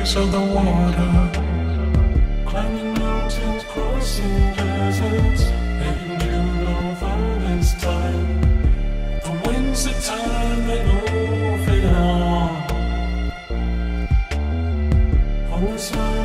waves of the water, climbing mountains, crossing deserts, letting you know all this time. The winds of time, they move it on the side.